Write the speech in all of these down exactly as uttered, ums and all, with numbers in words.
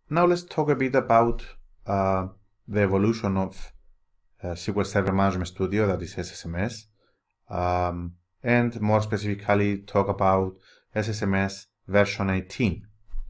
Now let's talk a bit about uh, the evolution of uh, S Q L Server Management Studio, that is S S M S, um, and more specifically talk about S S M S version eighteen.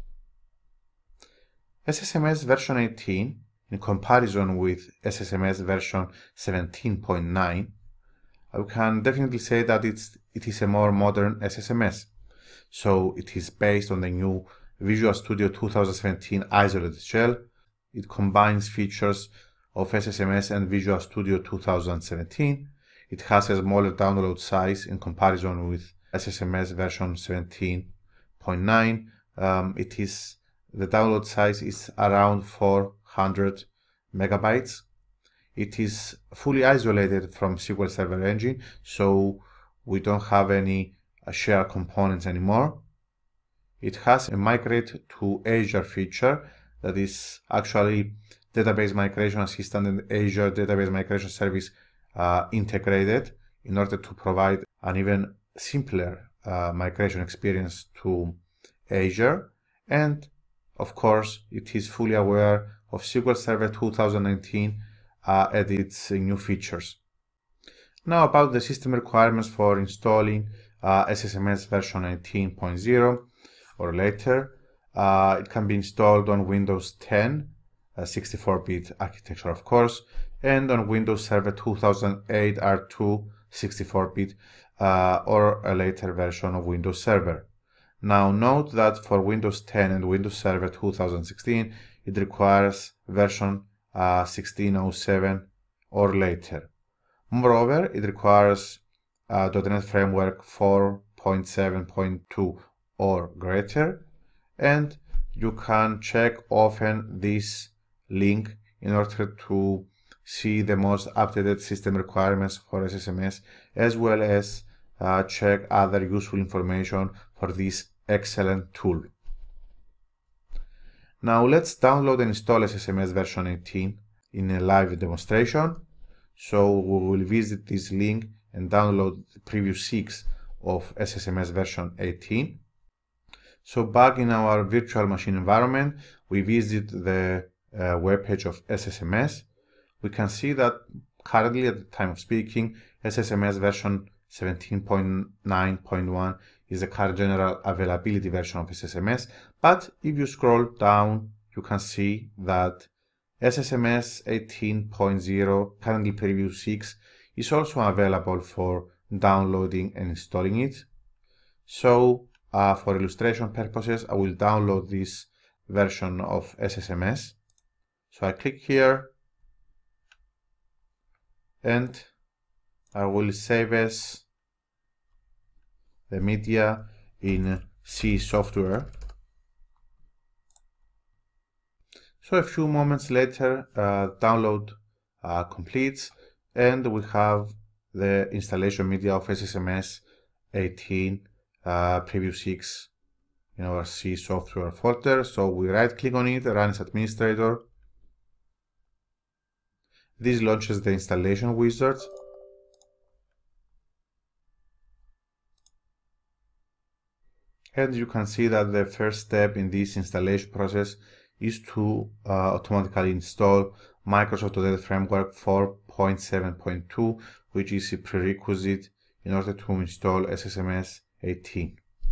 S S M S version eighteen, in comparison with S S M S version seventeen point nine, I can definitely say that it's, it is a more modern S S M S. So it is based on the new Visual Studio two thousand seventeen isolated shell. It combines features of S S M S and Visual Studio two thousand seventeen. It has a smaller download size in comparison with S S M S version seventeen point nine. Um, it is the download size is around four hundred megabytes. It is fully isolated from S Q L Server Engine, so we don't have any uh, shared components anymore. It has a migrate to Azure feature, that is actually Database Migration Assistant and Azure Database Migration Service uh, integrated in order to provide an even simpler uh, migration experience to Azure. And of course, it is fully aware of S Q L Server two thousand nineteen uh, and its uh, new features. Now about the system requirements for installing uh, S S M S version eighteen point zero or later. Uh, it can be installed on Windows ten, sixty-four bit architecture of course, and on Windows Server two thousand eight R two sixty-four bit uh, or a later version of Windows Server. Now note that for Windows ten and Windows Server two thousand sixteen, it requires version uh, sixteen oh seven or later. Moreover, it requires uh, dot net Framework four point seven point two or greater, and you can check often this link in order to see the most updated system requirements for S S M S, as well as uh, check other useful information for this excellent tool. Now let's download and install S S M S version eighteen in a live demonstration. So we will visit this link and download the previous six of S S M S version eighteen. So back in our virtual machine environment, we visit the uh, web page of S S M S. We can see that currently, at the time of speaking, S S M S version seventeen point nine point one is the current general availability version of S S M S. But if you scroll down, you can see that S S M S eighteen point zero, currently preview six, is also available for downloading and installing it. So uh, for illustration purposes, I will download this version of S S M S. So I click here and I will save as the media in C software. So a few moments later, uh, download uh, completes, and we have the installation media of S S M S eighteen uh, preview six in our C software folder. So we right click on it, run as administrator. This launches the installation wizard. And you can see that the first step in this installation process is to uh, automatically install Microsoft dot net Framework four point seven point two, which is a prerequisite in order to install S S M S eighteen.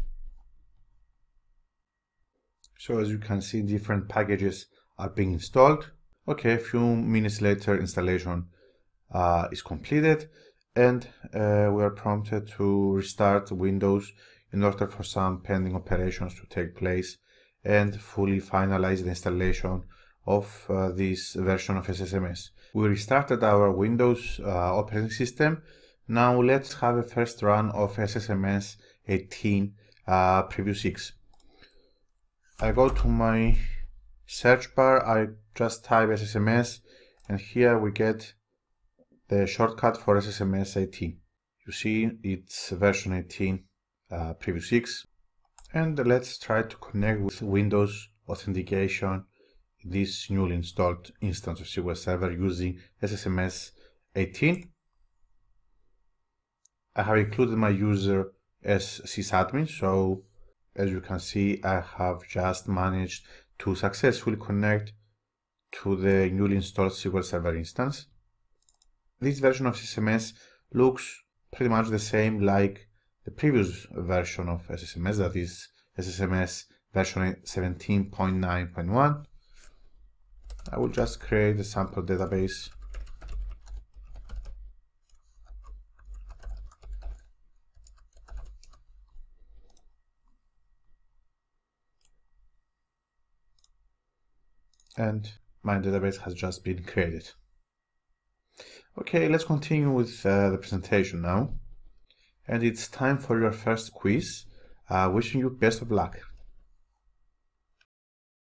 So as you can see, different packages are being installed. Okay, a few minutes later, installation uh, is completed, and uh, we are prompted to restart Windows in order for some pending operations to take place and fully finalize the installation of uh, this version of S S M S. We restarted our Windows uh, operating system. Now let's have a first run of S S M S eighteen uh, preview six. I go to my search bar, I just type S S M S, and here we get the shortcut for S S M S eighteen. You see it's version eighteen uh, preview six. And let's try to connect with Windows authentication in this newly installed instance of S Q L Server using S S M S eighteen. I have included my user as sysadmin, so as you can see, I have just managed to successfully connect to the newly installed S Q L Server instance. This version of S S M S looks pretty much the same like the previous version of S S M S, that is S S M S version seventeen point nine point one. I will just create a sample database and my database has just been created. Okay, let's continue with uh, the presentation now. And it's time for your first quiz. Uh, wishing you best of luck.